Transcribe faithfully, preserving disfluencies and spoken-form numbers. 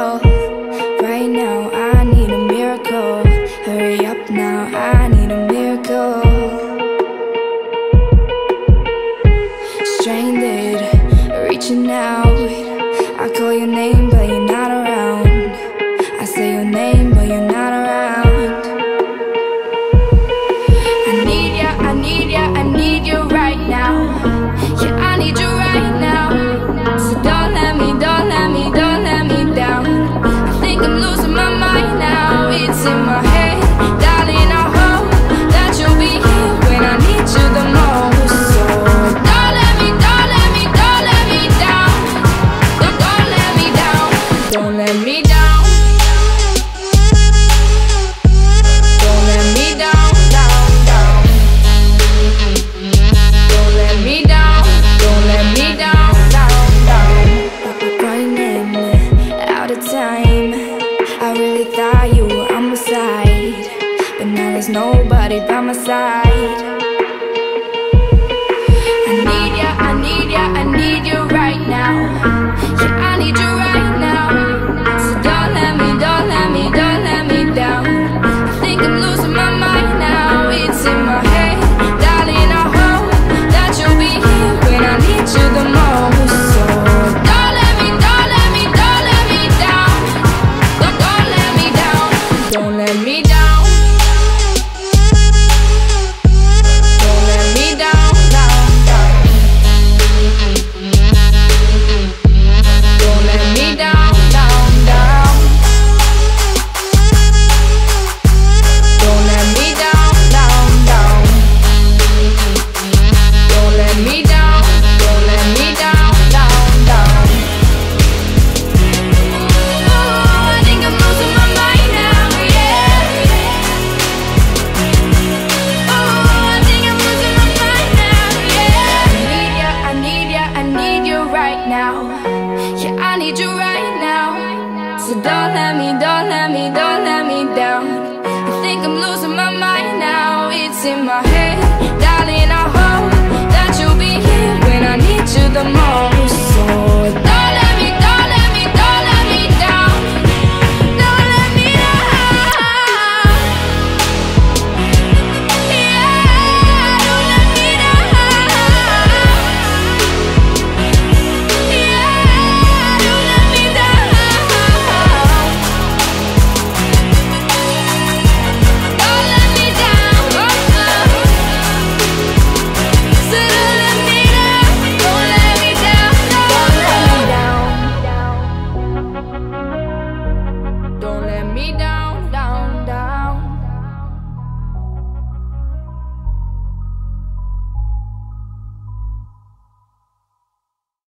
miracle. Right now I need a miracle. Hurry up now, I need a miracle. Stranded, reaching out. I call your name but you're not around. I say your name but you're not around. I need ya, I need ya, I need you right now. Yeah, I need you right now. So don't let me, don't let me, don't let me down. I think I'm losing my mind now. It's in my head, darling, I hope that you'll be here when I need you the most. So don't let me, don't let me, don't let me down. Don't, don't let me down. Don't let me down. Don't let me down, down, down. Don't let me down. Don't let me down, down, down. Running out of time. I really thought you were on my side, but now there's nobody by my side. I need ya, I need ya, I need you right now. Yeah, I need you right now. So don't let me, don't let me, don't let me down. I think I'm losing my mind now. It's in my head, darling, I hope that you'll be here when I need you the most. So don't let me, don't let me, don't let me down. Don't, don't let me down. Don't let me down. Don't let me down, down, down. Don't let me down, down, down. Don't let me down, down, down. Don't let me down, don't let me down, down, down. Oh, I think I'm losing my mind now, yeah. Oh, I think I'm losing my mind now, yeah. I need ya, I need ya, I need you right now. Yeah, I need you right now. So don't let me, don't let me, don't let me down. I think I'm losing my mind now. It's in my head, darling, I hope that you'll be here when I need you the most.